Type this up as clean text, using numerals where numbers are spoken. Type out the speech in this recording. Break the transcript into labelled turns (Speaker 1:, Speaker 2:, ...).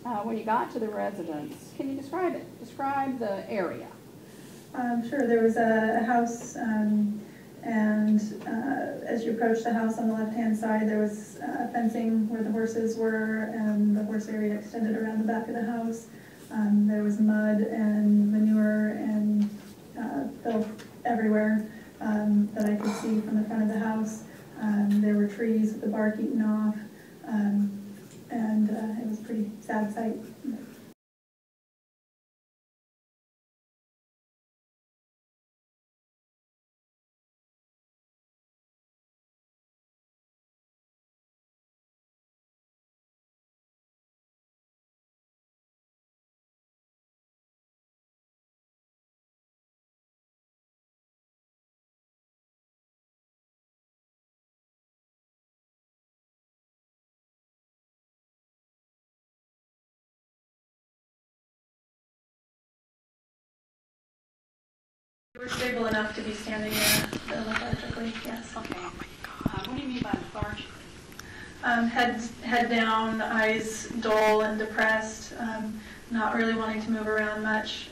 Speaker 1: When you got to the residence, can you describe it? Describe the area.
Speaker 2: Sure. There was a house, and as you approach the house on the left-hand side, there was fencing where the horses were, and the horse area extended around the back of the house. There was mud and manure and filth everywhere that I could see from the front of the house. There were trees with the bark eaten off, and it was a pretty sad sight. We were stable enough to be standing there lethargically, yes.
Speaker 1: Okay. What do you mean by lethargic?
Speaker 2: Head down, eyes dull and depressed, not really wanting to move around much.